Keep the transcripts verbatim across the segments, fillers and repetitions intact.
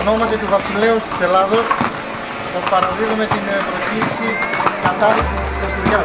ονόματι του Βασιλέως της Ελλάδος σας παραδίδουμε την προκήρυξη κατάληψης της Καστοριάς.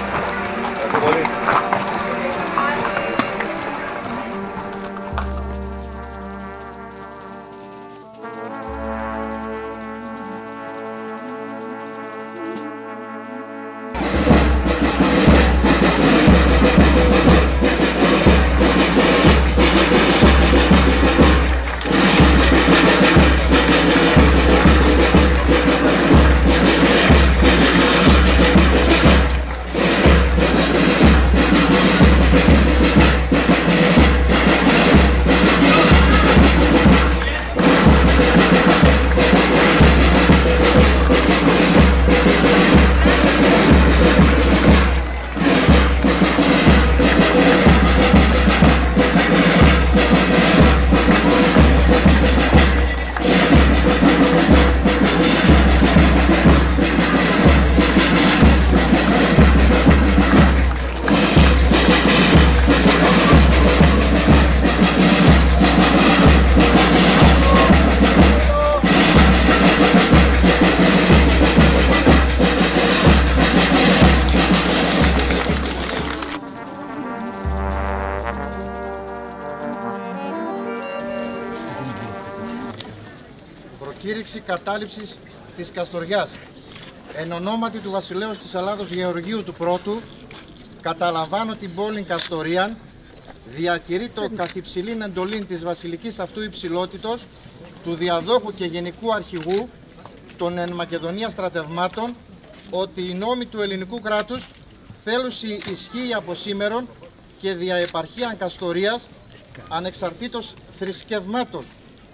Προκήρυξη κατάληψης της Καστοριάς. Εν ονόματι του Βασιλέως της Ελλάδος Γεωργίου του Πρώτου, καταλαμβάνω την πόλην Καστορίαν, διακηρύττω το καθυψηλήν εντολήν της βασιλικής αυτού υψηλότητος, του διαδόχου και γενικού αρχηγού των εν Μακεδονία στρατευμάτων, ότι οι νόμοι του ελληνικού κράτους θέλουσι ισχύει από σήμερον και δια επαρχίαν Καστορίας, ανεξαρτήτως θρησκευμάτων.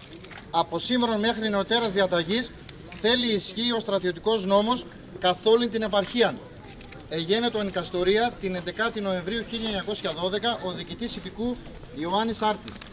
Από σήμερον μέχρι νεωτέρας διαταγής θέλει ισχύει ο στρατιωτικός νόμος καθ' όλην την επαρχίαν. Εγένετο εν Καστορία την έντεκα Νοεμβρίου χίλια εννιακόσια δώδεκα ο διοικητής υπηκού Ιωάννης Άρτης.